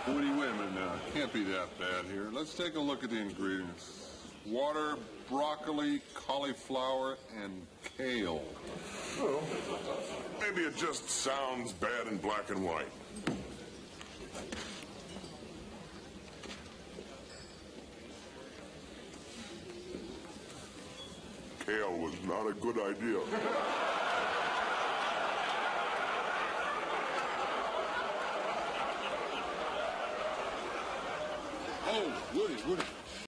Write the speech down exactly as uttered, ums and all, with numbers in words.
Woody, wait a minute now. Can't be that bad here. Let's take a look at the ingredients. Water, broccoli, cauliflower, and kale. Well, maybe it just sounds bad in black and white. Kale was not a good idea. Oh, Woody, Woody.